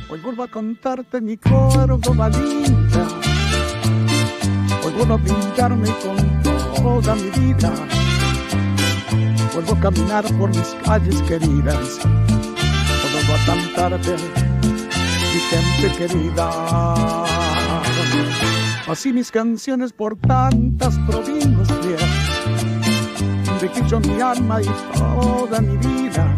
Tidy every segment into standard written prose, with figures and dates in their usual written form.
Hoy vuelvo a contarte mi Córdoba linda. Hoy vuelvo a pintarme con toda mi vida. Vuelvo a caminar por mis calles queridas. Hoy vuelvo a cantarte mi gente querida. Así mis canciones por tantas provincias. De que yo mi alma y toda mi vida.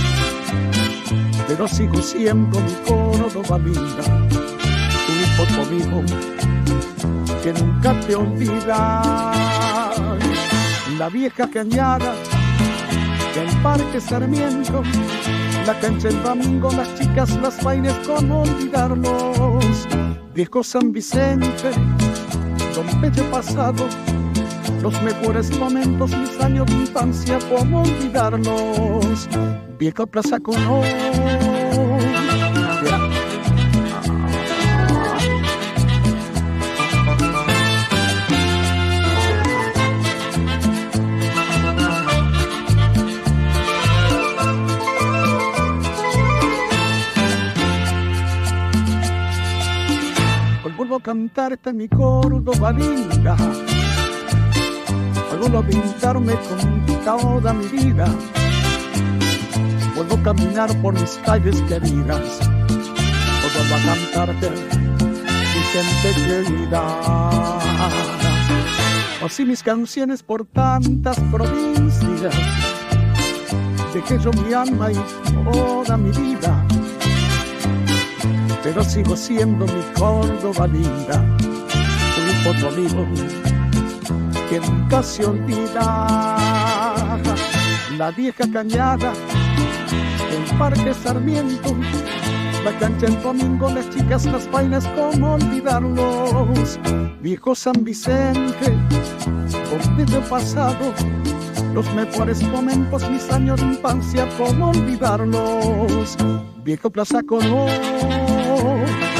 Pero sigo siendo mi Córdoba linda, tu hijo conmigo, que nunca te olvida. La vieja cañada del Parque Sarmiento, la cancha el domingo, las chicas, las bailes, cómo olvidarlos. Viejo San Vicente, don Pecho pasado, los mejores momentos, mis años de infancia, cómo olvidarlos. Vieja Plaza Colón. Hoy vuelvo a cantar esta mi Córdoba linda. Hoy vuelvo a pintarme con toda mi vida. Vuelvo a caminar por mis calles queridas. Hoy vuelvo a cantarte mi gente querida. Así mis canciones por tantas provincias. Dejé yo mi alma y toda mi vida. Pero sigo siendo mi Córdoba linda. Tu hijo amigo que nunca se olvida. La vieja cañada, el Parque Sarmiento, la cancha el domingo, las chicas, las bailas, cómo olvidarlos. Viejo San Vicente, por el pasado, los mejores momentos, mis años de infancia, cómo olvidarlos. Viejo Plaza Colón.